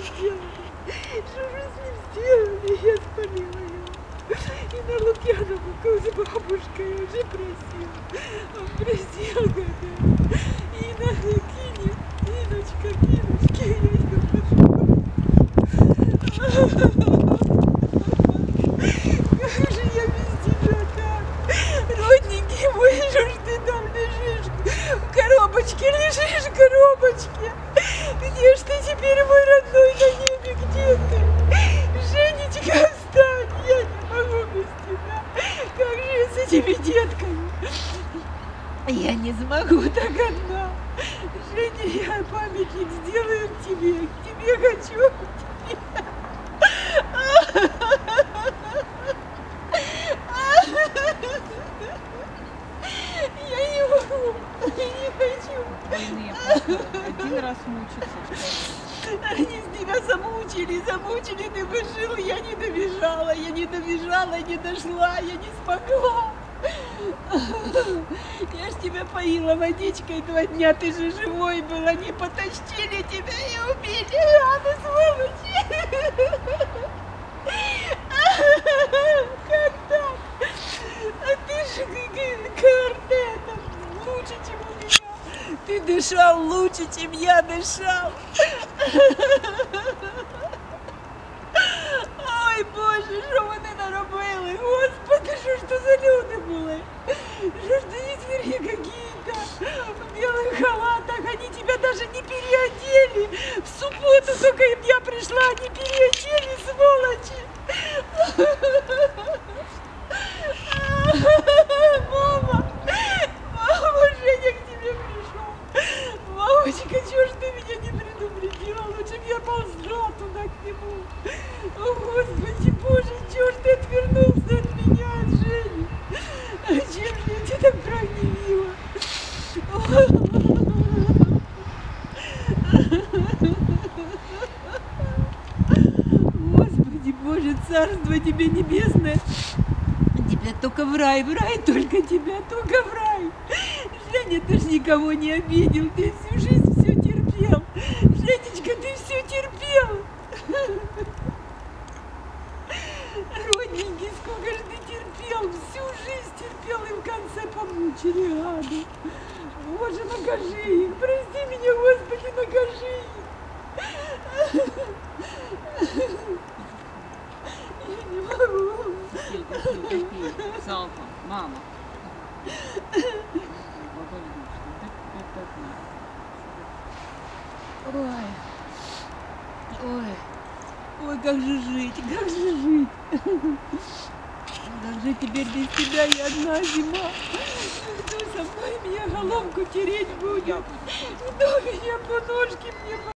сделали? Что же с ним сделали? Я спалила его. И на Лукьяновку с бабушкой уже просил. Он просил, когда. И на кинет, Иночка, Киночки, я ее прошу. Как же я без тебя так? Родненький мой, что ж ты там лежишь? В коробочке лежишь, в коробочке. Где ж ты теперь, мой родной, на небе, где ты? Женечка, встань, я не могу без тебя. Как же я с этими детками? Я не смогу так одна. Женя, я памятник сделаю тебе. К тебе хочу. К тебе. Я не могу. Я не хочу. Больные один раз мучиться. Они с тебя замучили, ты бы жил, я не добежала, не дошла, я не смогла. Я ж тебя поила водичкой 2 дня, ты же живой был, они потащили тебя и убили, рано, сволочи. Как так? А ты же квартетом лучше, чем у меня. Ты дышал лучше, чем я дышал. Ой, Боже, що вони наробили? Господи, що ж то за люди були? Что ж ты звери какие-то в белых халатах, они тебя даже не переодели. В субботу только я пришла, они переодели, сволочи. Мама, Женя к тебе пришел. Мамочка, чего ж ты меня не предупредила? Лучше бы я ползла туда к нему. О, Господи, Боже, чего ж ты отвернулся от меня, от Жени? Чем же я тебя так прогневила? Господи, Боже, царство тебе небесное. Тебя только в рай только тебя, только в рай. Женя, ты ж никого не обидел, ты всю жизнь все терпел. Женечка, ты все терпел. Родненький, сколько же ты терпел, всю жизнь терпел и в конце помучили, гады. Боже, накажи их, прости меня, Господи, накажи их. Я не могу. Салфа, мама. Ой, ой, ой, как же жить, как же жить. Как же теперь без тебя и одна зима. Кто со мной меня головку тереть будет? Кто меня по ножке мне